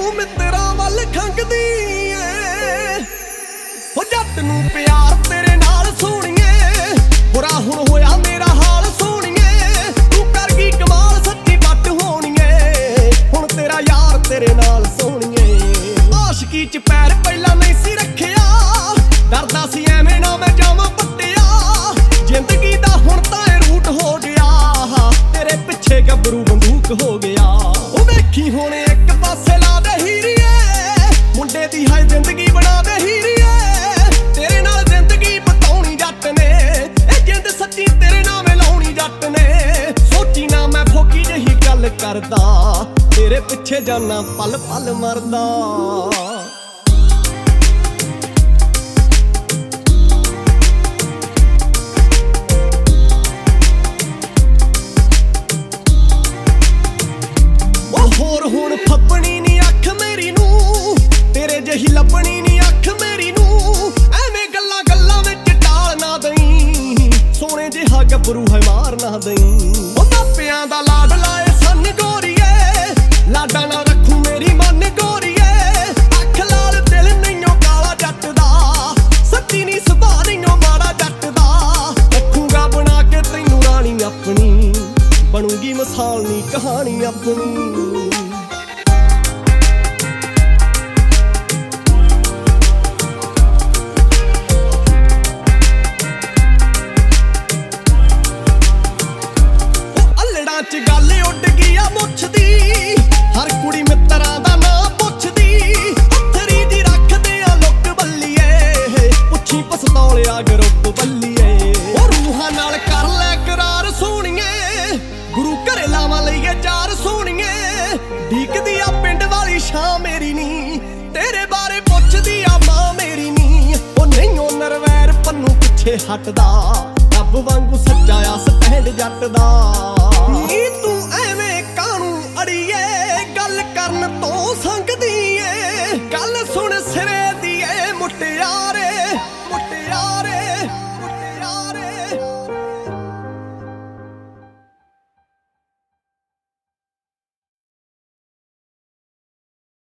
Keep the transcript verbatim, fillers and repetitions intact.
मित्रा वल खंगदी ऐ हो जट नूं प्यार तेरे नाल सोहणीए बुरा हुण होया मेरा हाल सोहणीए तू कर गई कमाल सच्ची बट होणीए हुण तेरा यार तेरे नाल सोहणीए आशिकी च पैर पहला नहीं सी रखिया डरदा सी एवें ना मैं जावां पट्टिया जिंदगी दा हुण तां रूट हो गया तेरे पिछे गबरू बंदूक हो गया ओ वेखी हुण एक पासे ला दे हीरीए मुंडे दी हाय जिंदगी बना दे हीरीए तेरे नाल जिंदगी बताउणी जट ने ए जिंद सच्ची तेरे नाम लाउणी जट ने सोची ना मैं फोकी जही गल करदा तेरे पिछे जाना पल पल मरदा होर हुण फब्बनी नी अख मेरी नू तेरे जही लभनी नी अख मेरी नू एवें गल्लां गल्लां विच टाल ना दई सोहणे जिहा गबरू है मार ना दई ओ मापियां दा लाड लाए सन गोरीए लाडा ना रखू मेरी मन गोरीए अख लाल दिल नईओ काला जट दा सच्ची नी सुभा नईओ माड़ा जट दा रखूंगा बना के तैनू रानी अपनी बनूंगी मिसाल नी कहानी अपनी च गल उड गई आ मुछदी हर कुड़ी मित्रा दा नां पुछदी हथरी दी रखदे आ लुक बल्लीए पुछी पसतौलिया ग्रुप बल्लीए ओ रूहां नाल कर लै करार सोहणीए गुरु घरे लावां लईए चार सोहणीए ढीकदी आ पिंड वाली शां मेरी नी तेरे बारे पुछदी आ मां मेरी नी ओ नहीं ओ नरवैर पन्नू पिछे हटदा रब वांगू सच्चा आ स्टैंड जट दा नी तू